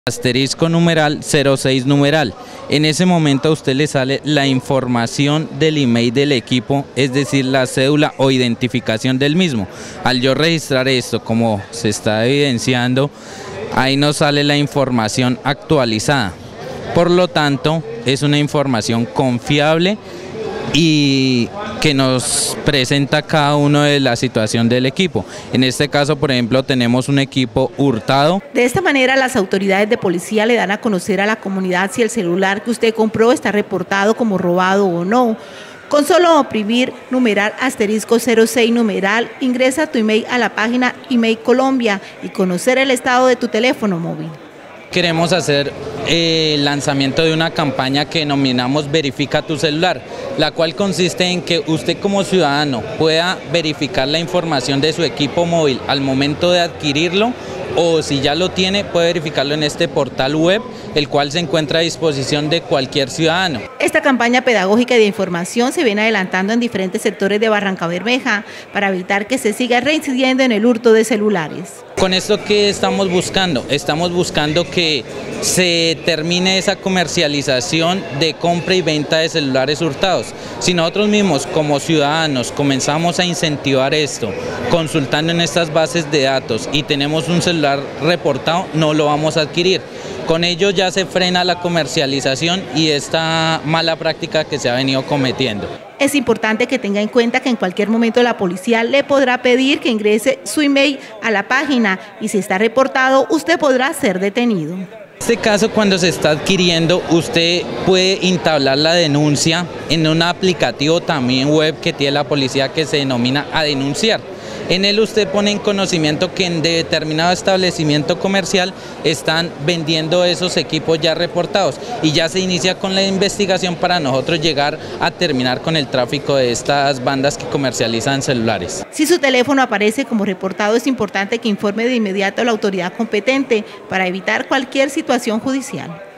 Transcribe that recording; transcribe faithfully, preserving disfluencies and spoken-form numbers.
Asterisco numeral cero seis numeral. En ese momento a usted le sale la información del email del equipo, es decir, la cédula o identificación del mismo. Al yo registrar esto, como se está evidenciando, ahí nos sale la información actualizada. Por lo tanto, es una información confiable y que nos presenta cada uno de la situación del equipo. En este caso, por ejemplo, tenemos un equipo hurtado. De esta manera, las autoridades de policía le dan a conocer a la comunidad si el celular que usted compró está reportado como robado o no. Con solo oprimir numeral asterisco cero seis numeral, ingresa tu email a la página Email Colombia y conocer el estado de tu teléfono móvil. Queremos hacer eh, el lanzamiento de una campaña que denominamos Verifica tu celular, la cual consiste en que usted como ciudadano pueda verificar la información de su equipo móvil al momento de adquirirlo, o si ya lo tiene, puede verificarlo en este portal web, el cual se encuentra a disposición de cualquier ciudadano. Esta campaña pedagógica de información se viene adelantando en diferentes sectores de Barrancabermeja para evitar que se siga reincidiendo en el hurto de celulares. Con esto, ¿qué estamos buscando? Estamos buscando que se termine esa comercialización de compra y venta de celulares hurtados. Si nosotros mismos como ciudadanos comenzamos a incentivar esto, consultando en estas bases de datos y tenemos un celular reportado, no lo vamos a adquirir. Con ello ya se frena la comercialización y esta mala práctica que se ha venido cometiendo. Es importante que tenga en cuenta que en cualquier momento la policía le podrá pedir que ingrese su email a la página y si está reportado, usted podrá ser detenido. En este caso, cuando se está adquiriendo, usted puede entablar la denuncia en un aplicativo también web que tiene la policía que se denomina A Denunciar. En él usted pone en conocimiento que en determinado establecimiento comercial están vendiendo esos equipos ya reportados y ya se inicia con la investigación para nosotros llegar a terminar con el tráfico de estas bandas que comercializan celulares. Si su teléfono aparece como reportado, es importante que informe de inmediato a la autoridad competente para evitar cualquier situación judicial.